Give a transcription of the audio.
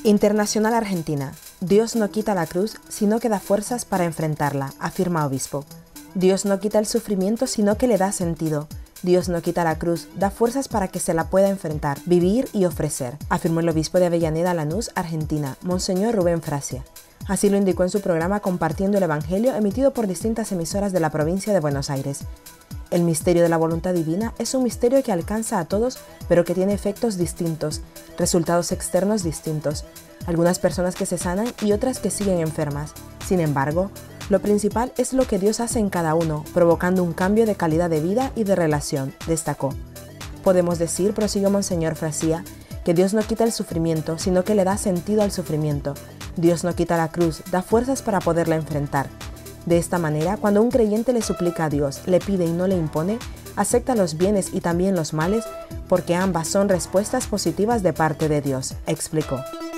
Internacional Argentina. Dios no quita la cruz, sino que da fuerzas para enfrentarla, afirma obispo. Dios no quita el sufrimiento, sino que le da sentido. Dios no quita la cruz, da fuerzas para que se la pueda enfrentar, vivir y ofrecer, afirmó el obispo de Avellaneda, Lanús, Argentina, Monseñor Rubén Frasia. Así lo indicó en su programa Compartiendo el Evangelio, emitido por distintas emisoras de la provincia de Buenos Aires. El misterio de la voluntad divina es un misterio que alcanza a todos, pero que tiene efectos distintos, resultados externos distintos. Algunas personas que se sanan y otras que siguen enfermas. Sin embargo, lo principal es lo que Dios hace en cada uno, provocando un cambio de calidad de vida y de relación, destacó. Podemos decir, prosiguió Monseñor Frasia, que Dios no quita el sufrimiento, sino que le da sentido al sufrimiento. Dios no quita la cruz, da fuerzas para poderla enfrentar. De esta manera, cuando un creyente le suplica a Dios, le pide y no le impone, acepta los bienes y también los males, porque ambas son respuestas positivas de parte de Dios, explicó.